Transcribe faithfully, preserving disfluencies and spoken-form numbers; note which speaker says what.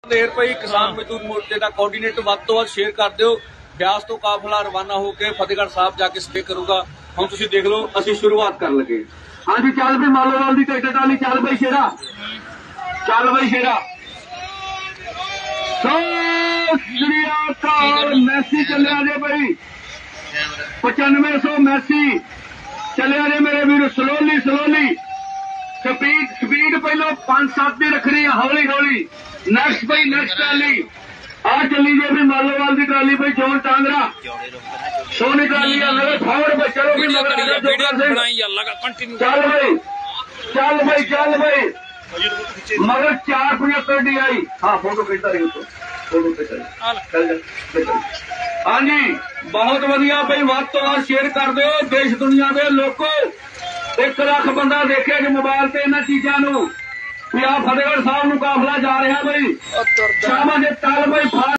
Speaker 1: ढेर पई किसान मजदूर मोर्चे का कोआर्डीनेटर ਵੱਧ ਤੋਂ ਵੱਧ शेयर कर ਦਿਓ। ਬਿਆਸ ਤੋਂ ਕਾਫਲਾ ਰਵਾਨਾ ਹੋ ਕੇ ਫਤਿਹਗੜ੍ਹ ਸਾਹਿਬ ਜਾ ਕੇ ਸਟੇ ਕਰੂਗਾ। ਹੁਣ ਤੁਸੀਂ ਦੇਖ ਲਓ ਅਸੀਂ ਸ਼ੁਰੂਆਤ ਕਰਨ ਲੱਗੇ। ਹਾਂਜੀ ਚੱਲ ਵੀ ਮਾਲੋਵਾਲ ਦੀ ਟਿਕਟ ਵਾਲੀ ਚੱਲ ਬਈ ਸ਼ੇਰਾ, ਚੱਲ ਬਈ ਸ਼ੇਰਾ। ਸਤਿ ਸ੍ਰੀ ਅਕਾਲ। ਮੈਸੀ ਚੱਲਿਆ ਜੇ ਬਈ ਪਚਾਨਵੇਂ ਸੌ ਮੈਸੀ ਚੱਲਿਆ ਜੇ ਮੇਰੇ ਵੀਰ। ਸਲੋਲੀ ਸਲੋਲੀ ਸਪੀਡ ਸਪੀਡ ਪਹਿਲਾਂ ਪੰਜ ਸੱਤ ਦੀ ਰੱਖਣੀ ਹੈ, ਹੌਲੀ ਹੌਲੀ। ਨੈਕਸਟ ਬਈ ਨੈਕਸਟ ਟਰਾਲੀ आ चली जे भी मालोवाल की ट्राली भाई जोन टांगरा सोनी ट्राली मेरे फॉरवर्ड पे चलो भी मगर चल भाई चल भाई चल भाई मगर चार पचहत्तर डी आई। हाँ फोटो खींचता रही तो फोटो खींचा। हाँ जी बहुत वधिया भाई ਵੱਧ ਤੋਂ ਵੱਧ शेयर कर दो। देश दुनिया के लोगों एक लाख बंदा देखे जो मोबाइल से इन्होंने चीजों भी आ फतेहगढ़ साहब नूं काफला जा रहा बई शामा जे चल बई